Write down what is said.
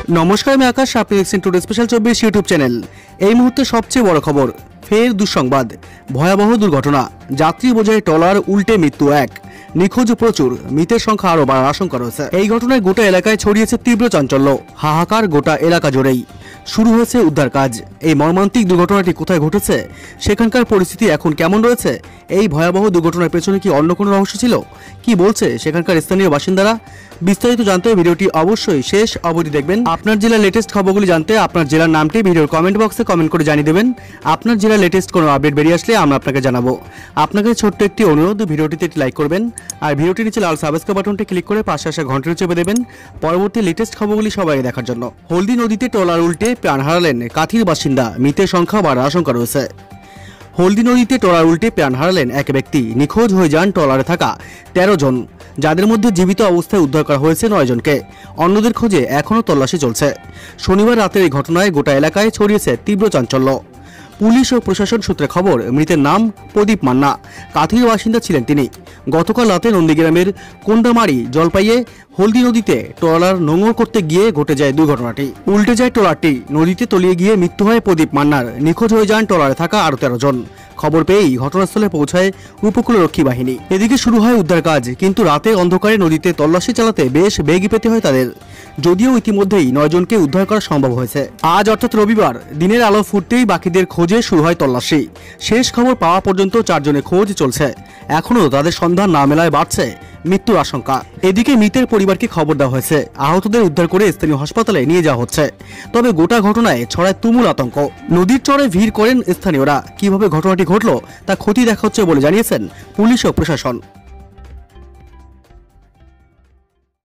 নমস্কার, আমি আকাশ। আপনি দেখছেন টুডে স্পেশাল 24 ইউটিউব চ্যানেল। এই মুহূর্তে সবচেয়ে বড় খবর, ফের দুঃসংবাদ, ভয়াবহ দুর্ঘটনা। যাত্রী বোঝাই ট্রলার উল্টে মৃত্যু এক, নিখোঁজ প্রচুর, মৃতের সংখ্যা আরও বাড়ার আশঙ্কা রয়েছে। এই ঘটনায় গোটা এলাকায় ছড়িয়েছে তীব্র চাঞ্চল্য, হাহাকার গোটা এলাকা জুড়েই। শুরু হয়েছে উদ্ধার কাজ। এই মর্মান্তিক দুর্ঘটনাটি কোথায় ঘটেছে, সেখানকার পরিস্থিতি এখন কেমন রয়েছে, এই ভয়াবহ দুর্ঘটনার পেছনে কি অন্য কোনো রহস্য ছিল, কি বলছে সেখানকার স্থানীয় বাসিন্দারা, বিস্তারিত জানতে ভিডিওটি অবশ্যই শেষ অবধি দেখবেন। আপনার জেলার লেটেস্ট খবরগুলি জানতে আপনার জেলার নামটি ভিডিওর কমেন্ট বক্সে কমেন্ট করে জানিয়ে দেবেন। আপনার জেলার লেটেস্ট কোনো আপডেট বেরিয়ে আসলে আমরা আপনাকে জানাবো। আপনাকে ছোট্ট একটি অনুরোধ, ভিডিওটিতে একটি লাইক করবেন আর ভিডিওটির নিচে লাল সাবস্ক্রাইব বাটনটি ক্লিক করে পাশে আসা ঘন্টাটি চেপে দেবেন পরবর্তী লেটেস্ট খবরগুলি সবাই দেখার জন্য। হলদি নদীতে ট্রলার উল্টে প্রাণ হারালেন কাথির বাসিন্দা, মৃতের সংখ্যা বাড়ার আশঙ্কা রয়েছে। হলদি নদীতে ট্রলার উল্টে প্রাণ হারালেন এক ব্যক্তি, নিখোঁজ হয়ে যান ট্রলারে থাকা 13 জন, যাদের মধ্যে জীবিত অবস্থায় উদ্ধার করা হয়েছে 9 জনকে। অন্যদের খোঁজে এখনও তল্লাশি চলছে। শনিবার রাতের এই ঘটনায় গোটা এলাকায় ছড়িয়েছে তীব্র চাঞ্চল্য। পুলিশ ও প্রশাসন সূত্রে খবর, মৃতের নাম প্রদীপ মান্না, কাথির বাসিন্দা ছিলেন তিনি। গতকাল রাতে নন্দীগ্রামের কোন্ডামারি জলপাইয়ে হলদি নদীতে ট্রলার নোঙর করতে গিয়ে ঘটে যায় দুর্ঘটনাটি। উল্টে যায় ট্রলারটি, নদীতে তলিয়ে গিয়ে মৃত্যু হয় প্রদীপ মান্নার। নিখোঁজ হয়ে যান ট্রলারে থাকা আরও 13 জন। খবর পেয়েই ঘটনাস্থলে পৌঁছায় উপকূলরক্ষী বাহিনী। এদিকে শুরু হয় উদ্ধার কাজ, কিন্তু রাতের অন্ধকারে নদীতে তল্লাশি চালাতে বেশ বেগ পেতে হয় তাদের। যদিও ইতিমধ্যেই 9 জনকে উদ্ধার করা সম্ভব হয়েছে। আজ অর্থাৎ রবিবার দিনের আলো ফুটতেই বাকিদের খোঁজে শুরু হয় তল্লাশি। শেষ খবর পাওয়া পর্যন্ত 4 জনের খোঁজ চলছে। এখনও তাদের সন্ধান না মেলায় বাড়ছে মৃত্যুর আশঙ্কা। এদিকে মৃতের পরিবারকে খবর দেওয়া হয়েছে, আহতদের উদ্ধার করে স্থানীয় হাসপাতালে নিয়ে যাওয়া হচ্ছে। তবে গোটা ঘটনায় ছড়ায় তুমুল আতঙ্ক। নদীর চরে ভিড় করেন স্থানীয়রা। কিভাবে ঘটনাটি ঘটল তা খতিয়ে দেখা হচ্ছে বলে জানিয়েছেন পুলিশ ও প্রশাসন।